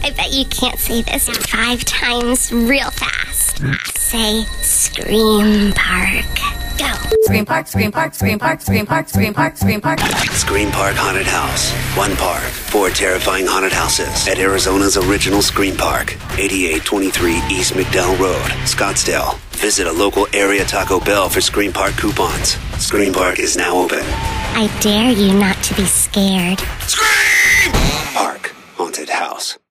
I bet you can't say this 5 times real fast. Say Scream Park. Go. Scream Park, Scream Park, Scream Park, Scream Park, Scream Park, Scream Park. Scream Park Haunted House. 1 park, 4 terrifying haunted houses at Arizona's original Scream Park. 8823 East McDowell Road, Scottsdale. Visit a local area Taco Bell for Scream Park coupons. Scream Park is now open. I dare you not to be scared. Scream Park Haunted House.